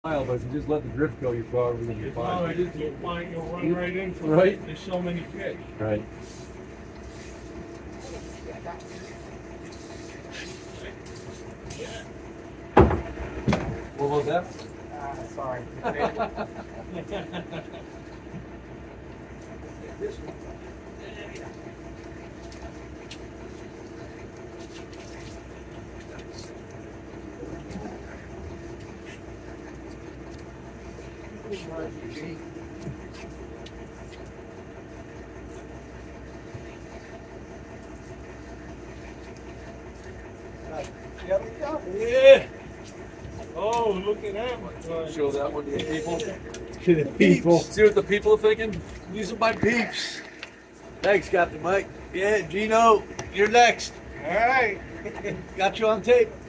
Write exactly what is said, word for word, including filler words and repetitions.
But if you just let the drift go, you're probably going to be fine. No, it is. You'll find you'll run right into right. it. There's so many pits. Right. What was that? Ah, sorry. This one. Yeah. Oh, look at that one. Show that one to the people. To the people. See what the people are thinking? These are my peeps. Thanks, Captain Mike. Yeah, Gino, you're next. All right. Got you on tape.